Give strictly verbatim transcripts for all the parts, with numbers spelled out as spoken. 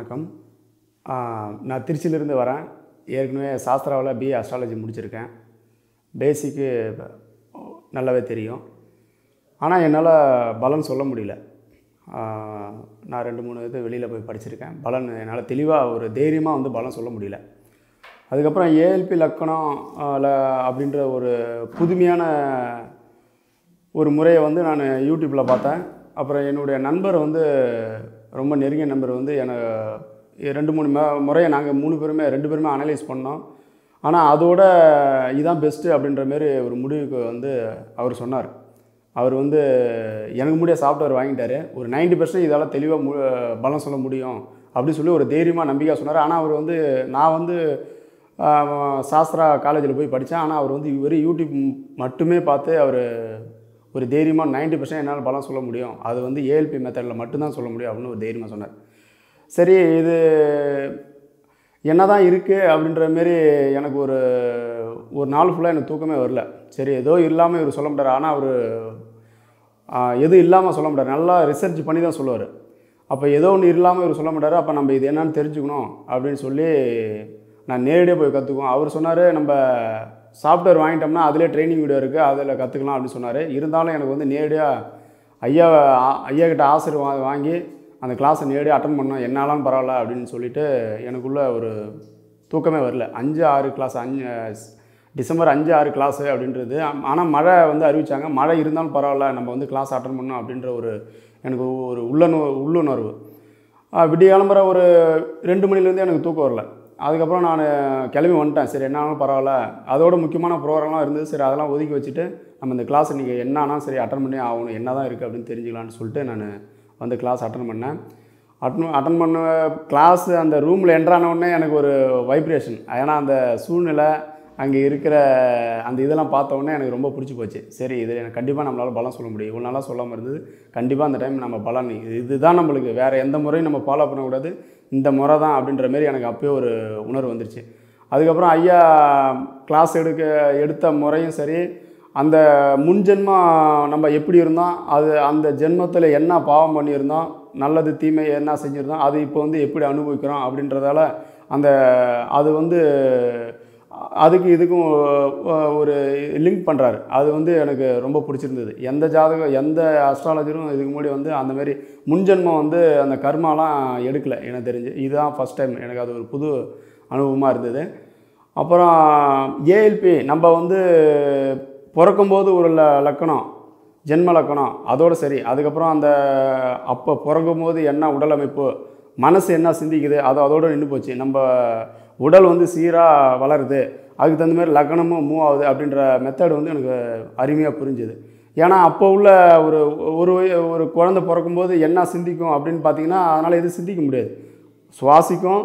வணக்கம். நான் திருச்சியிலிருந்து வரேன். ஏற்கனவே சாஸ்திராவில் பி.Ed அஸ்ட்ராலஜி முடிச்சிருக்கேன். பேசிக்கு நல்லாவே தெரியும். ஆனால் என்னால் பலன் சொல்ல முடியல. நான் ரெண்டு மூணு இது வெளியில் போய் படிச்சிருக்கேன். பலன் என்னால் தெளிவாக ஒரு தைரியமாக வந்து பலன் சொல்ல முடியல. அதுக்கப்புறம் ஏஎல்பி லக்கணம் அப்படின்ற ஒரு புதுமையான ஒரு முறையை வந்து நான் யூடியூப்பில் பார்த்தேன். அப்புறம் என்னுடைய நண்பர் வந்து ரொம்ப நெருங்கிய நண்பர் வந்து எனக்கு ரெண்டு மூணு ம முறையை நாங்கள் மூணு பேருமே ரெண்டு பேருமே அனலைஸ் பண்ணோம். ஆனால் அதோட இதுதான் பெஸ்ட்டு அப்படின்ற மாரி ஒரு முடிவுக்கு வந்து அவர் சொன்னார். அவர் வந்து எனக்கு முடிய சாஃப்ட்வேர் வாங்கிட்டார். ஒரு நைன்ட்டி பர்சன்ட் இதால் தெளிவாக மு பலம் சொல்ல முடியும் அப்படின்னு சொல்லி ஒரு தைரியமாக நம்பிக்கையாக சொன்னார். ஆனால் அவர் வந்து நான் வந்து சாஸ்திரா காலேஜில் போய் படித்தேன். ஆனால் அவர் வந்து வெறும் யூடியூப் மட்டுமே பார்த்து அவர் ஒரு தைரியமாக நைன்ட்டி பர்சன்ட் என்னால் பலம் சொல்ல முடியும், அது வந்து ஏஎல்பி மெத்தடில் மட்டும்தான் சொல்ல முடியும் அப்படின்னு ஒரு தைரியமாக சொன்னார். சரி, இது என்ன தான் இருக்குது அப்படின்ற மாரி எனக்கு ஒரு ஒரு நாள் ஃபுல்லாக எனக்கு தூக்கமே வரல. சரி, ஏதோ இல்லாமல் இவர் சொல்ல மாட்டார். ஆனால் அவர் எதுவும் இல்லாமல் சொல்ல மாட்டார். நல்லா ரிசர்ச் பண்ணி தான் சொல்லுவார். அப்போ ஏதோ ஒன்று இல்லாமல் இவர் சொல்ல மாட்டார். அப்போ நம்ம இது என்னன்னு தெரிஞ்சுக்கணும் அப்படின்னு சொல்லி நான் நேரடியாக போய் கற்றுக்குவோம். அவர் சொன்னார், நம்ம சாஃப்ட்வேர் வாங்கிட்டோம்னா அதிலே ட்ரைனிங் வீடியோ இருக்குது, அதில் கற்றுக்கலாம் அப்படின்னு சொன்னார். இருந்தாலும் எனக்கு வந்து நேரடியாக ஐயா ஐயா கிட்ட ஆசிரியர் வாங்கி அந்த கிளாஸை நேரடியாக அட்டன் பண்ணோம், என்னாலும் பரவாயில்ல அப்படின்னு சொல்லிவிட்டு எனக்குள்ளே ஒரு தூக்கமே வரல. அஞ்சு ஆறு கிளாஸ் அஞ்சு டிசம்பர் அஞ்சு ஆறு கிளாஸு அப்படின்றது. ஆனால் மழை வந்து அறிவித்தாங்க. மழை இருந்தாலும் பரவாயில்ல, நம்ம வந்து கிளாஸ் அட்டன் பண்ணோம் அப்படின்ற ஒரு எனக்கு ஒரு உள்ளுணர்வு உள்ளுணர்வு விடிய கிளம்புற ஒரு ரெண்டு மணிலேருந்து எனக்கு தூக்கம் வரல. அதுக்கப்புறம் நான் கிளம்பி வந்துட்டேன். சரி, என்னாலும் பரவாயில்ல. அதோட முக்கியமான ப்ரோக்ராம்லாம் இருந்தது. சரி, அதெல்லாம் ஒதுக்கி வச்சுட்டு நம்ம இந்த கிளாஸ் இன்றைக்கி என்னன்னா சரி அட்டன் பண்ணி ஆகணும், என்ன தான் இருக்குது அப்படின்னு தெரிஞ்சுக்கலான்னு சொல்லிட்டு நான் வந்து கிளாஸ் அட்டன் பண்ணேன். அட்டன் அட்டன் பண்ண கிளாஸ் அந்த ரூமில் என்ட்ரானவுடனே எனக்கு ஒரு வைப்ரேஷன். ஏன்னா அந்த சூழ்நிலை அங்கே இருக்கிற அந்த இதெல்லாம் பார்த்தோன்னே எனக்கு ரொம்ப பிடிச்சி போச்சு. சரி, இது எனக்கு கண்டிப்பாக நம்மளால் பலம் சொல்ல முடியும். இவ்வளோ நாளாக சொல்லாமல் இருந்தது, கண்டிப்பாக அந்த டைம் நம்ம பலன் இதுதான், நம்மளுக்கு வேறு எந்த முறையும் நம்ம ஃபாலோ பண்ணக்கூடாது, இந்த முறை தான் அப்படின்ற மாரி எனக்கு அப்போயே ஒரு உணர்வு வந்துருச்சு. அதுக்கப்புறம் ஐயா கிளாஸ் எடுக்க எடுத்த முறையும் சரி, அந்த முன் ஜென்மம் நம்ம எப்படி இருந்தோம், அது அந்த ஜென்மத்தில் என்ன பாவம் பண்ணியிருந்தோம், நல்லது தீமை என்ன செஞ்சுருந்தோம், அது இப்போ வந்து எப்படி அனுபவிக்கிறோம் அப்படின்றதால அந்த அது வந்து அதுக்கு இதுக்கும் ஒரு லிங்க் பண்ணுறாரு. அது வந்து எனக்கு ரொம்ப பிடிச்சிருந்தது. எந்த ஜாதகம் எந்த அஸ்ட்ராலஜரும் இதுக்கு முன்னாடி வந்து அந்தமாரி முன்ஜென்மம் வந்து அந்த கர்மாலாம் எடுக்கலை எனக்கு தெரிஞ்சு. இதுதான் ஃபஸ்ட் டைம் எனக்கு அது ஒரு புது அனுபவமாக இருந்தது. அப்புறம் ஏஎல்பி நம்ம வந்து பிறக்கும்போது ஒரு ல லக்கணம் ஜென்ம லக்கணம் அதோடு சரி. அதுக்கப்புறம் அந்த அப்போ பிறக்கும்போது என்ன உடல் அமைப்பு, மனசு என்ன சிந்திக்குது, அது அதோடு நின்று போச்சு. நம்ம உடல் வந்து சீராக வளருது, அதுக்கு தகுந்த மாதிரி லக்கணமும் மூவ் ஆகுது அப்படின்ற மெத்தட் வந்து எனக்கு அருமையாக புரிஞ்சுது. ஏன்னா அப்போ உள்ள ஒரு ஒரு ஒரு குழந்தை பிறக்கும்போது என்ன சிந்திக்கும் அப்படின்னு பார்த்தீங்கன்னா, அதனால் எதுவும் சிந்திக்க முடியாது. சுவாசிக்கும்,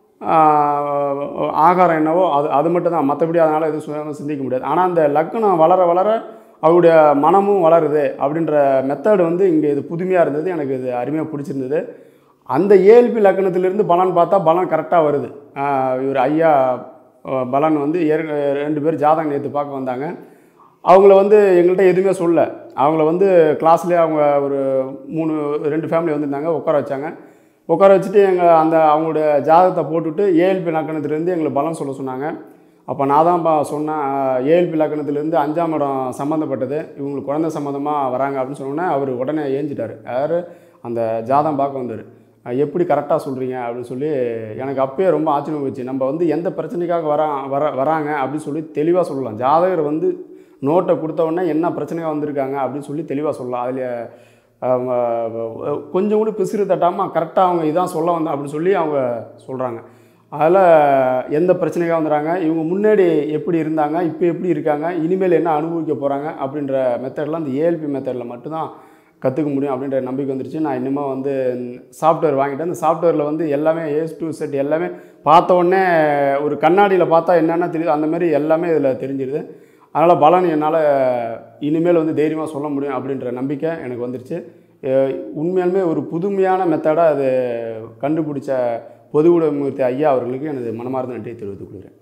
ஆகாரம் என்னவோ அது அது மட்டும் தான், மற்றபடி அதனால் எதுவும் சுயமாக சிந்திக்க முடியாது. ஆனால் அந்த லக்கணம் வளர வளர அவருடைய மனமும் வளருது அப்படின்ற மெத்தட் வந்து இங்கே இது புதுமையாக இருந்தது. எனக்கு இது அருமையாக பிடிச்சிருந்தது. அந்த ஏஎல்பி லக்கணத்திலிருந்து பலன் பார்த்தா பலன் கரெக்டாக வருது. இவர் ஐயா பலன் வந்து ஏற்க ரெண்டு பேர் ஜாதகம் நேற்று பார்க்க வந்தாங்க. அவங்கள வந்து எங்கள்கிட்ட எதுவுமே சொல்ல, அவங்கள வந்து கிளாஸ்லேயே அவங்க ஒரு மூணு ரெண்டு ஃபேமிலி வந்திருந்தாங்க, உட்கார வச்சாங்க. உட்கார வச்சுட்டு எங்கள் அந்த அவங்களுடைய ஜாதகத்தை போட்டுவிட்டு ஏஎல்பி லக்கணத்துலேருந்து எங்களுக்கு பலன் சொல்ல சொன்னாங்க. அப்போ நான் தான் சொன்னேன், ஏஎல்பி லக்கணத்துலேருந்து அஞ்சாம் இடம் சம்மந்தப்பட்டது, இவங்களுக்கு குழந்தை சம்மந்தமாக வராங்க அப்படின்னு சொன்னோன்னே அவர் உடனே ஏஞ்சிட்டார். யார் அந்த ஜாதகம் பார்க்க வந்தார். எப்படி கரெக்டாக சொல்கிறீங்க அப்படின்னு சொல்லி எனக்கு அப்போயே ரொம்ப ஆச்சரியம் போச்சு. நம்ம வந்து எந்த பிரச்சனைக்காக வரா வர வராங்க அப்படின்னு சொல்லி தெளிவாக சொல்லலாம். ஜாதகர் வந்து நோட்டை கொடுத்தவுடனே என்ன பிரச்சனையாக வந்திருக்காங்க அப்படின்னு சொல்லி தெளிவாக சொல்லலாம். அதில் கொஞ்சம் கூட பிசிறு தட்டாமல் கரெக்டாக அவங்க இதான் சொல்ல வந்தேன் அப்படின்னு சொல்லி அவங்க சொல்கிறாங்க. அதில் எந்த பிரச்சனைக்காக வந்துடுறாங்க, இவங்க முன்னாடி எப்படி இருந்தாங்க, இப்போ எப்படி இருக்காங்க, இனிமேல் என்ன அனுபவிக்க போகிறாங்க அப்படின்ற மெத்தட்லாம் அந்த ஏஎல்பி மெத்தடில் மட்டும்தான் கற்றுக்க முடியும் அப்படின்ற நம்பிக்கை வந்துருச்சு. நான் இன்னுமே வந்து சாஃப்ட்வேர் வாங்கிட்டேன். அந்த சாஃப்ட்வேரில் வந்து எல்லாமே ஏஸ் டு செட் எல்லாமே பார்த்த உடனே ஒரு கண்ணாடியில் பார்த்தா என்னென்ன தெரியுது அந்தமாரி எல்லாமே இதில் தெரிஞ்சிடுது. அதனால் பலன் என்னால் இனிமேல் வந்து தைரியமாக சொல்ல முடியும் அப்படின்ற நம்பிக்கை எனக்கு வந்துருச்சு. உண்மையாலுமே ஒரு புதுமையான மெத்தடாக அது கண்டுபிடிச்ச பொதுவுடை மூர்த்தி ஐயா அவர்களுக்கு எனது மனமார்ந்த நன்றியை தெரிவித்துக் கொள்கிறேன்.